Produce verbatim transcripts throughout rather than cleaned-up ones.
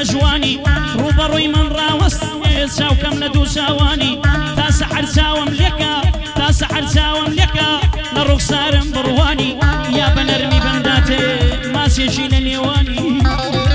جواني روبروي من راوس ساو كم لدو ساواني تا سحر ساوم لكا تا سحر ساوم لكا لروك سارم برواني يا بنرمي بنداتي ما سيشين اليواني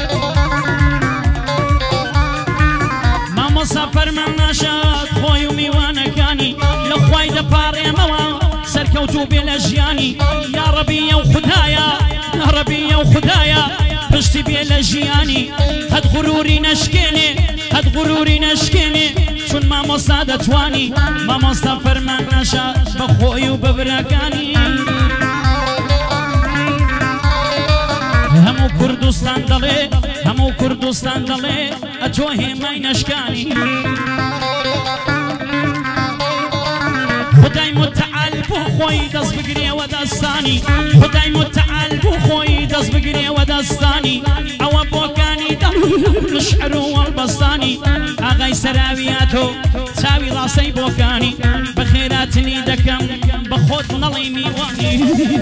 ما مسافر من نشاط خوي وميوانا كاني لخواي دباري موا سركوتو بلاجياني يا ربي يا خدايا يا ربي يا خدايا بشتي بلاجياني هاد غروري نشكيني هاد غروري نشكيني شون ما مصادة تواني ما مسافر من نشاط بخوي وببراكاني همو كردستان دلي همو كردستان دلي اتوهي ماي نشكاني خداي متعال بو خوي دست بگري ودستاني خداي متعال بو خوي دست بگري ودستاني او بوكاني دل الشعر والبسطاني اغاي سراوياتو تساوي راسي بوكاني بخيراتني دكم بخوت نلي ميواني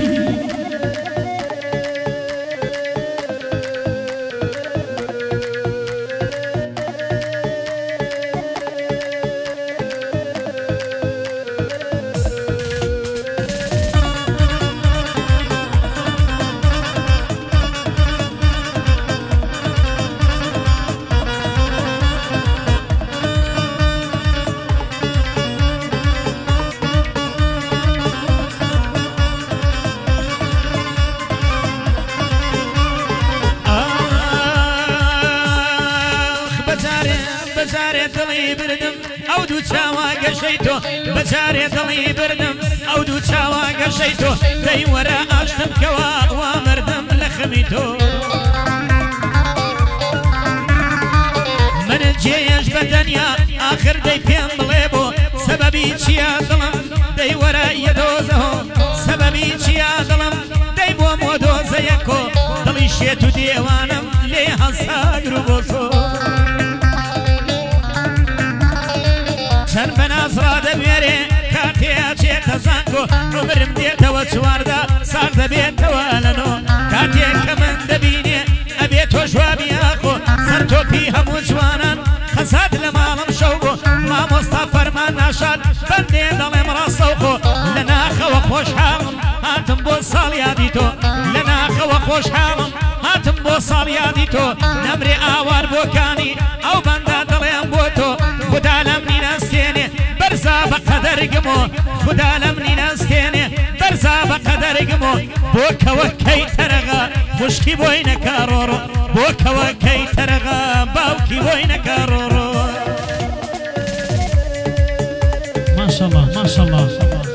بجاري دلي بردم او دو چاوا گشيتو بجاري دلي بردم او دو چاوا گشيتو دي ورا اشتم كوا ومردم لخميتو من جيش بدنيا اخر دي بيم بليبو سببي چيا دلم دي ورا يدوزه سببي چيا دلم دي بو مودوزه يكو دلي شيتو ديوانم لي حساگرو بوسو شن بناصرة دبيري كاتيا چيتا زانكو عمرم ديتا وچواردا ساق دبيتا والنو كاتيا كمن دبيني ابيتو شوابي اخو سرتو بي همو جوانان خساد لمالم شوبو ما مصطفر ما ناشاد بندي دلم راسوخو لنا خوا خوش حالم هاتم بو صالياديتو لنا خوا خوش حالم هاتم بو صالياديتو نمري آوار بوكاني او بندا دلم بوتو خدا لمني نستيني برزا بقدر قمو خدا لمني نستيني برزا بقدر قمو بوكا وكي ترغى مشكي بوين كارورو بوكا وكي ترغى باوكي بوين كارورو ما شاء الله ما شاء الله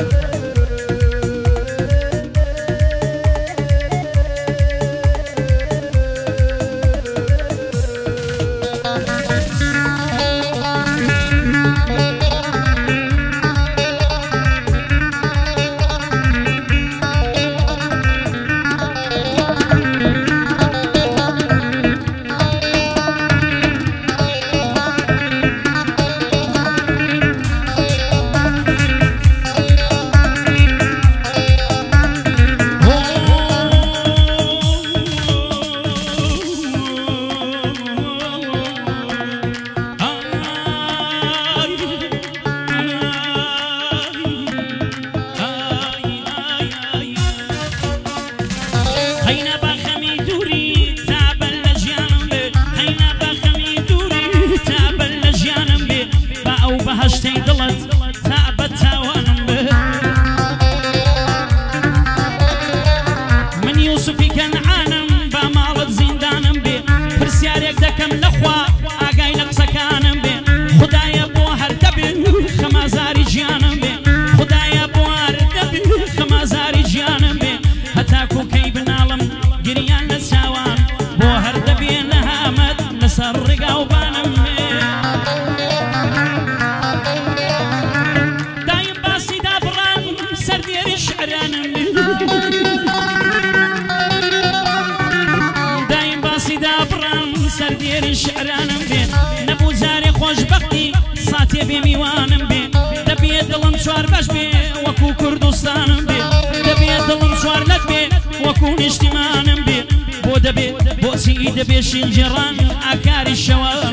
شعرانم بين نبو زاري خوش بختي ساتي بميوانم بين دبي دلم شوار باش بين وكو كردستانم بين دبي دلم شوار لك بين وكو اجتماعانم بين بود دەبێ بۆچی دەبێ شینجێڕان ئاکاری شەوان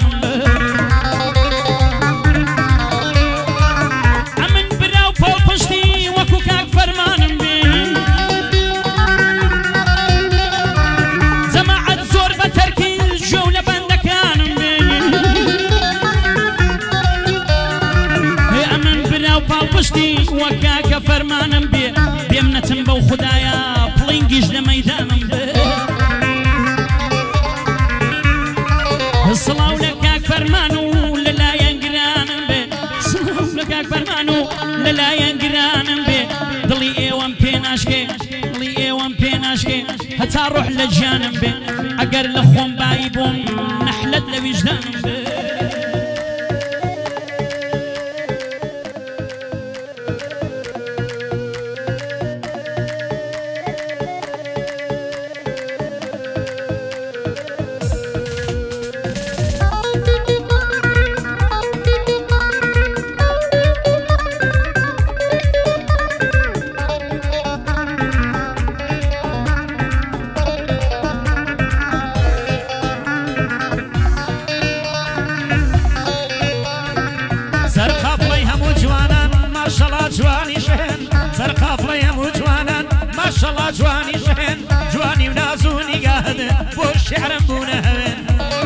ئەمن براو پۆڵ پشتی وەکو کاک فەرمانم بێ جەماعەت زۆر بە تەرکیز ژۆ لە بەندەکانم بێ ئەمن براو پاڵ پشتی وە کاکە فەرمانم بێ بێم نەتم بەو خودایە پڵنگیش لە مەیدانم بێ سڵاو لە کاک فەرمان و لەلایەن گرانم بێ سڵاو لە کاک فەرمان و لەلایەن گرانم بێ دڵی ئێوەم پێ ناشکێ دڵی ئێوەم پێ ناشکێ هەتا ڕۆح لە گیانم بێ ئەگەر لە خۆم بایی بۆم نەحلەت لە ویژدانم بێ ماشەڵڵا جوانی شێن جوانی و نازوونی گادن بۆ شێعرم بوونە هەوێن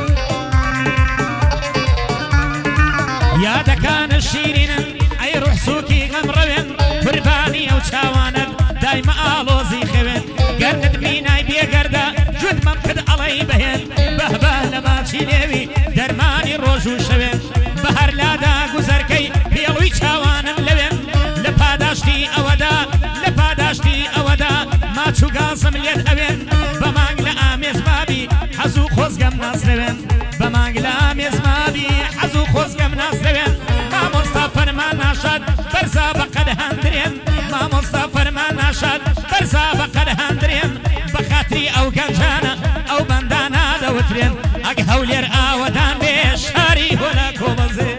یادەکانە شیرینن ئەی ڕوح سووکی غەمڕەوێن قوربانی ئەو چاوانت دایمە ئاڵۆزی خەوێن گەرنت مینای بێگەردە جوتمەم کرد ئەڵەی بەهێن بەهبە لە ماچی نێوی دەرمانی ڕۆژ و شەوێن بە هەر لادا گوزەرکەی پێڵووی چاوانم لەوێن لە پاداشتی ئەوەدا لە پاداشتی ئەوەدا ماچ و گازم لێت ئەوێن بە مانگ لە ئامێز مابی حەز و خۆزگەم ناسلەوێن بە مانگ لە ئامێز مابی حەز و خۆزگەم ناسلەوێن مامۆستا فەرمان ناشاد بەرزا بە قەد هەندرێن مامۆستا فەرمان ناشاد بەرزا بە قەد هەندرێن بە خاتری ئەو گەنجانە ئەو بەندانە دەوترێن ئەگ هەولێر ئاوەدان بێ شاری هۆلا کۆبەزێ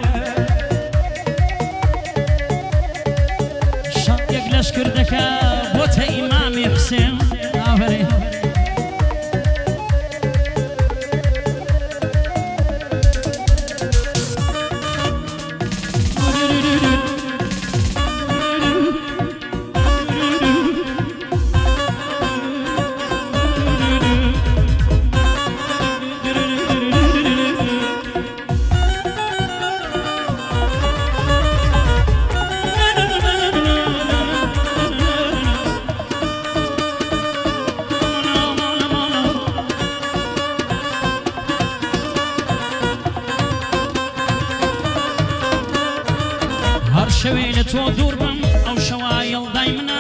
شەڵێک لەشکر دەکا بۆتە ئیمامی حوسێن ئاوەرێ شەوێ لە تۆ دوور بم ئەو شەوایەڵ دای منە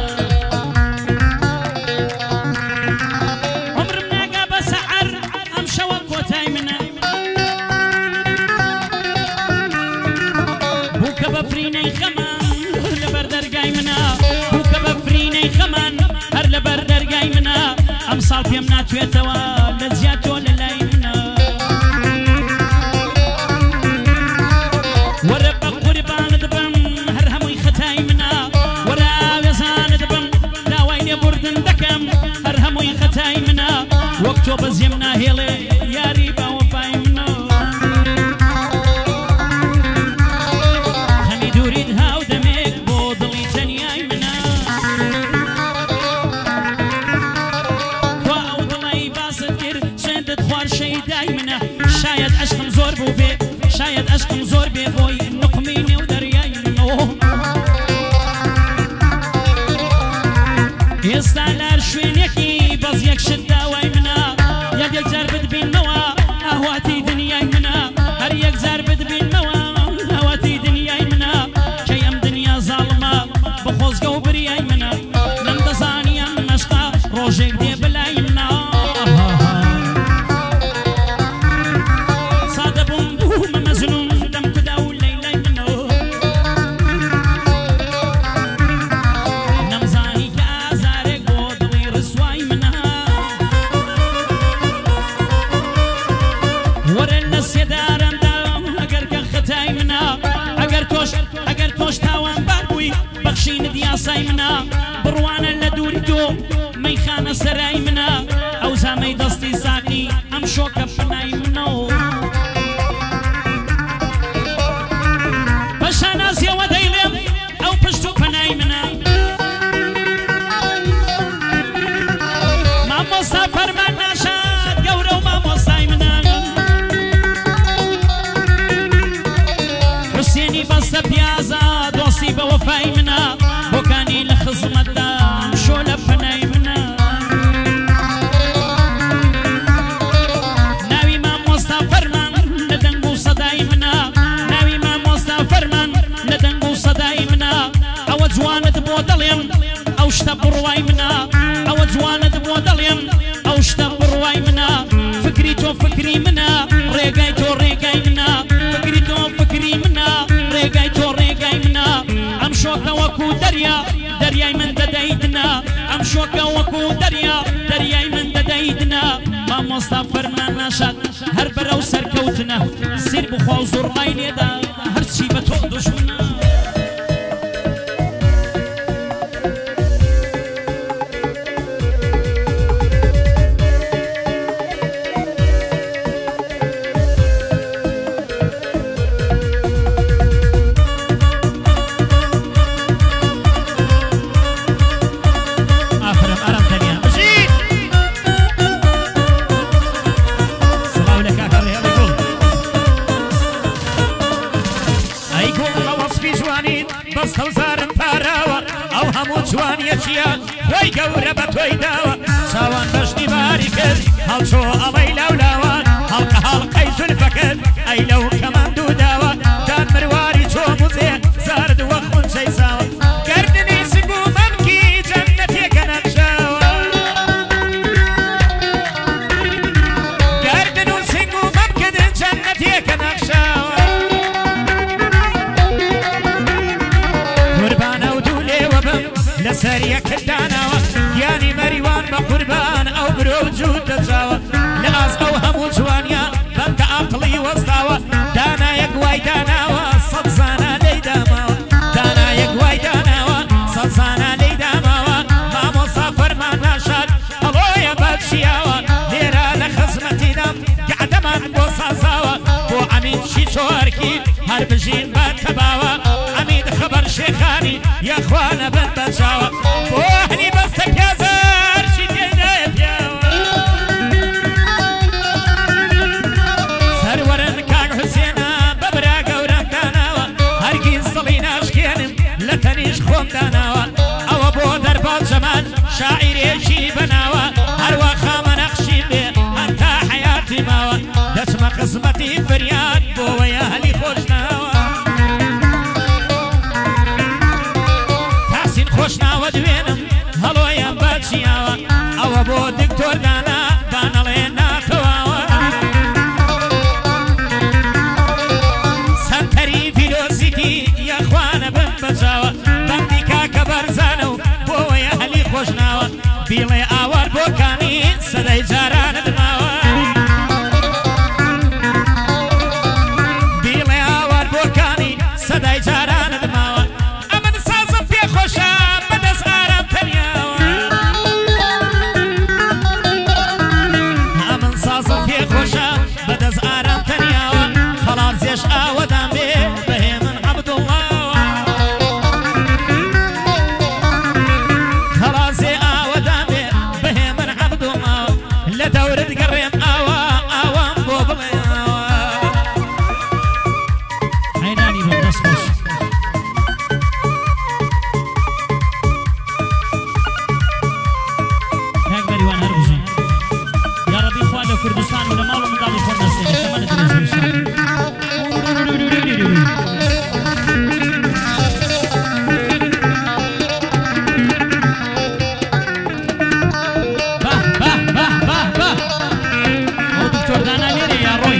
عمرم ناگا بە سەحەر ئەم شەوە کۆتای منە بووکە بە فرینەی خەمان هەر لەبەر دەرگای منە بووکە بە فرینەی خەمان هەر لەبەر دەرگای منە ئەم ساڵ پێم ناتوێتەوە لە زیاد تۆ لە لای منە وەرە بە قوربانت بم هەر هەمووی خەتای منە وەرە وێزانت بم داوای لێبوردن دەکەم هەر هەمووی خەتای منە وەک تۆ بەزێم ناهێڵێ یاری باوەفای منە هەمی دووریت هاو دەمێک بۆ دڵی تەنیای منە خوا ئەو دڵی باست کرد سوێندت خوار شەیدای منە شاید عەشقم زۆر بوو بێ شاید عەشقم زۆر بێ بۆی نقمی نێو دەریای منەوە ئێستا لار شوێنێکی بەز یەک شت داوای منە یەک یەک جار بتبینمەوە ئاهواتی دنیای منە هەر یەک جار بتبینمەوە ئاهواتی دنیای منە کەی ئەم دنیا زاڵمە بە خۆزگە و بریای منە نەم دەزانی ئەم مەشقا ڕۆژێک دێ بەلای منە سادە بووم بوومە مەزنون دەم کودا و لەیلای منە نەمزانی کە ئازارێک بۆ دڵی ڕسوای منە وەرە لە سێدارەمدا ئەگەر کە خەتای منە ئەگەر تۆش ئەگەر تۆش تاوانبار بووی بەخشینت یاسای منە بڕوانە لە دووری تۆ مەیخانە سەرای منە ئەو زامەی دەستی شۆکە پنای منەوە بە شانازیەوە دەیڵێم ئەو پشت و پەنای منە مامۆستا فەرمان ناشاد گەورە و مامۆستای منە حوسێنی بەستە پیازە دۆستی بە وەفای منە بۆکانی لە خزمەتدا شۆ لە پەنای منە ناوی مامۆستا فەرمان لە دەنگ و سەدای منە ناوی مامۆستا فەرمان لە دەنگ و سەدای منە ئەوە جوانت بۆ دەڵێم ئەو شتە بڕوای منە ئەوە جوانت بۆ دەڵێم ئەو شتە بڕوای منە فکری تۆ فکری منە ڕێگای تۆ ڕێگای منە فکری تۆ فکری منە ڕێگای تۆ ڕێگای منە ئەم شۆکە وەکو دەریا دەریای من دەدەیتنە ئەم شۆکە وەکو دەریا دەریای من دەدەیتنە مامۆستا فەرمان ناشاد هەر بەرەو سەرکەوتنە سیر بخوا و زوڕمای لێدا هەرچی بە تۆ دوژمنە بەستەوزارم پاراوە ئەو هەموو جوانیەتیە خۆی گەورە بە تۆی داوە چاوان بەشنی باری کرد هەڵچۆ ئەڵەی لاولاوان هەڵقە هەڵقەی زولفەکرد ئەی لەو کەمەند و داوە دان مرواری چۆ موزێ زاردووە خونچەی ساوە گەردنی سنگ و مەمکی جەننەتێکە نەخشاوە گەردن و سنگ و مەمکردن جەننەتێکە نەخشاوە لەسەر یەکردانەوە یانی مەریوان بە قوربان ئەو برۆ جوود دەجاوە لە ئاز ئەو هەموو جوانیە بەمدە ئاقڵی وەستاوە دانایەک وای داناوە سەد زانە لەی داماوە دانایەک وای داناوە سەد زانە لەی داماوە مامۆستا فەرمان ناشاد ئەڵۆیە بەچیاوە لێرە لە خزمەتیدام گەعدەمان بۆ سازاوە بۆ ئەمینشی چۆرکی هەر بژین بە تەباوە ئەمید خەبەر شێخانی یەخوانە بن بەچاوە بۆ هەنی بەستە پیازەرشی تێدایە پیاوە سەروەرن کاک حوسێنە بە برا گەورەم داناوە هەرگیز دڵی ناشکێنم لە تەنیش خۆم داناوە ئەوە بۆ دەرباڵ جەمال شاعیرێکی بەناوە هەروە خامە نەخشی بێ هەتا حەیاتی ماوە دەچمە قسمەتی فریاد بۆوەیە هەلی خۆشناوە خۆشناوە دوێنم هەڵۆیان بەچیاوە ئەوە بۆ دکتۆر دانا دانەڵێ ناتەواوە سەنتەری فیلۆسیتی یەخوانە بم بەجاوە بەندی کاکە بەرزانە و بۆوەیە هەلی خۆشناوە بیڵێ ئاوار بۆکانی سەدەی جارانە دماوە بیڵێ ئاوار بۆکانی سەدەی جارانە دماوە ئەمن سازم پێخۆشە خۆشە بەدەست ئارام تەنیاوە خەڵات زێش ئاوەدان بێ بەهێ من عەبدوڵڵاوە خەڵات زێ ئاوەدان بێ بەهێ من عەبدوڵڵاوە لە دەورت گەڕێم ئاوا ئاوام بۆ بڵێنەوە عەینانی بۆ دەست خۆش کاک بەریوان هەر بژین یا ربی خوا لە کوردستان و لە ماڵ و منداڵی خۆم دەستێنێ تەمەنە درێژ با با با با با ئەو دکتۆر دانا لێرە یا ڕۆی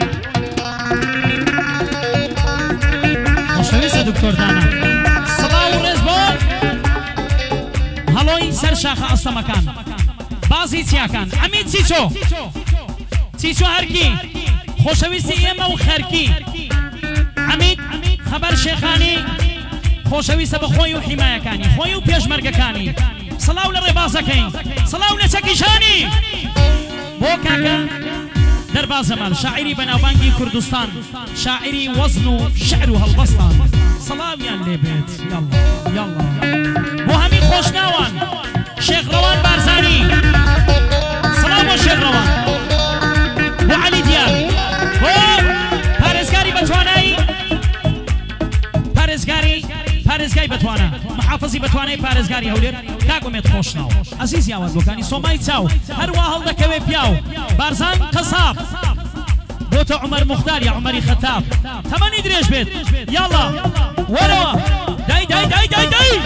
خۆشەویستە دکتۆر دانا سڵاو و ڕێز بۆ هەڵۆی سەر شاخە ئەستەمەکان بازی چیاکان ئەمید چیچۆ چیچۆ هەرکی خۆشەویستی ئێمە و خەرکی ئەمید خەبەر شێخانی خۆشەویستە بە خۆی و حیمایەکانی خۆی و پێشمەرگەکانی سڵاو لە ڕێبازەکەین سڵاو لە چەکیشانی بۆ کاکە دربا زمال شاعري بناوبانگی كردستان شاعري وزن وشعر وهالبسطان صلاويان لبيت يلا يلا وهمي خوش ناوان شيخ روان بارزاني سلام شيخ روان وعلي ديال بارزگاري بتواناي بارزگاري بارزگاري بتوانا محافظي بتواناي بارزگاري هولير كاكو ميت خوش ناو عزيز يا وادوكاني سوماي تاو هروا هل دكوي بياو بارزان قصاب بوتا عمر مختار يا عمري خطاب ثماني دريش بيت يلا وروا داي داي داي داي داي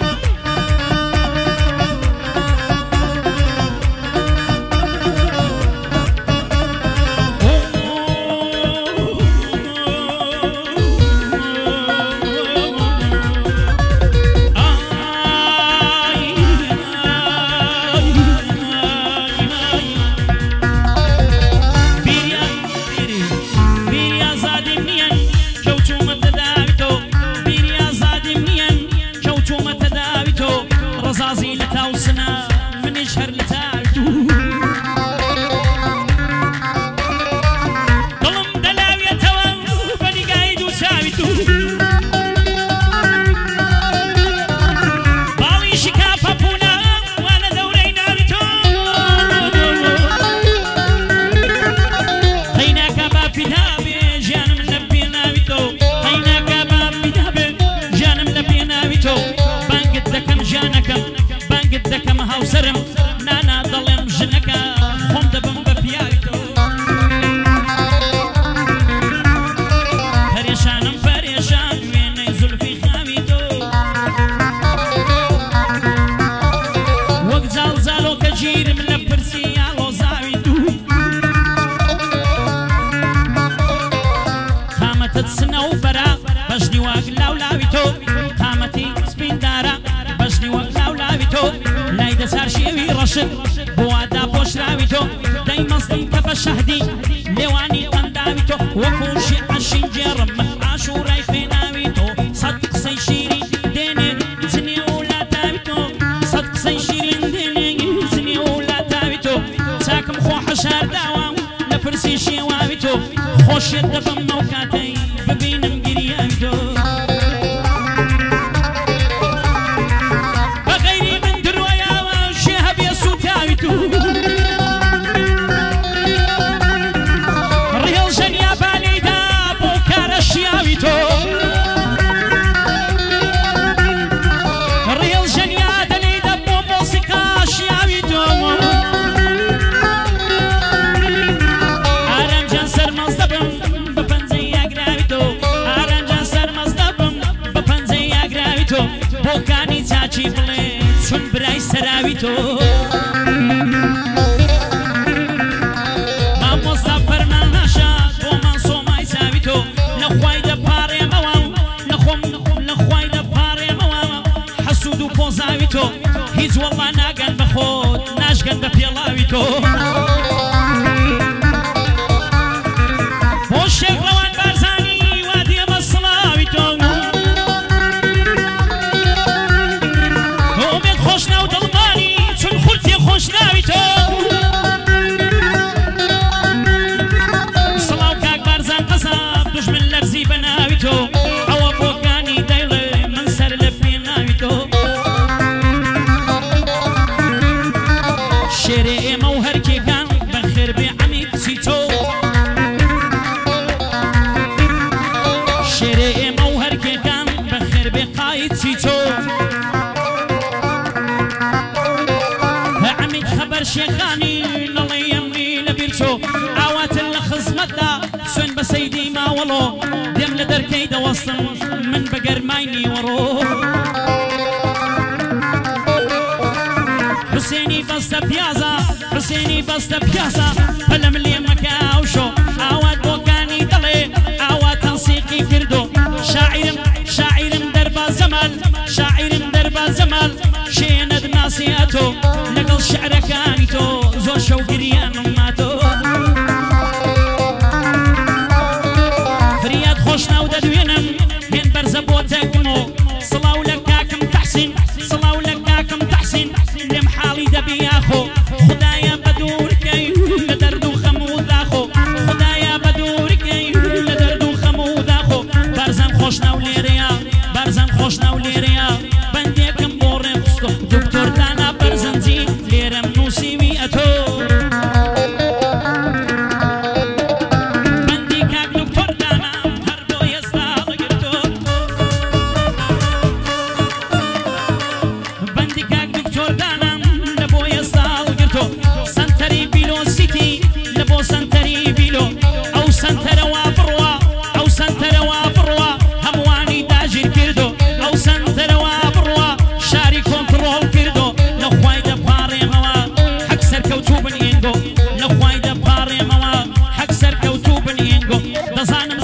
بوادا بوش راويتو داي مصدم كفا شهدي لواني قنداويتو وكوشي عشين جرم عاشوراي فيناويتو صدق سيشيري ديني زني ولا تاويتو صدق سيشيري ديني زني ولا تاويتو ساكم خو حشار داوام لفرسي شيواويتو خوش يدفن موكاتي ببينم قرياويتو چون برای سراوی تو ما مصطفر من نشد و من سومای ساوی تو لخوای ده پاره موام لخوم لخوای ده پاره موام حسود و پوزاوی تو هیچ والله نگن بخود نشگن بپیلاوی تو بوش روان برزانی وادی مصلاوی تو خوشنا و دڵمانی چون خورتی خوشناوی تۆ سڵاو کاک بارزان قەساب دوژمن لەرزی بەناوی تۆ ئەوە بۆکانی دەیڵێ من سەر لە پێناوی تۆ شێرێ ئێمە و هەرکێکان بەخێر بێ عەمی بچی تۆ شێرێ ئێمە و هەرکێکان بەخێر بێ قایت چی تۆ شيخاني نڵێ ئەمنی لەبیر چۆ ئاواتن لە خزمەتدا سوێن بە سەیدی ماوەڵۆ دێم لە دەرکەی دەوەستم من بە گەرمای نیوەڕۆ حوسێنی بەستە پیازە حوسێنی بەستە پیازە پەلەم لێ مەکاوشۆ ئاوات بۆکانی دەڵێ ئاوات تەنسیقی کردو شاعرم شاعرم دەربا زەمال شاعرم دەربا زەمال شێنەد ناسیەتۆ لەگەڵ شعرەکانی تۆ زۆر شەو گریانم ماتۆ فریاد خۆشناو دەدوێنم هێن بەرزە بۆ تەکمۆ سڵاو لە کاکم تەحسین سڵاو لە کاکم تەحسین لێم حاڵی دەبی یاخۆ خودایە بە دوورکەی لە دەرد و خەم و داخۆ دەزانم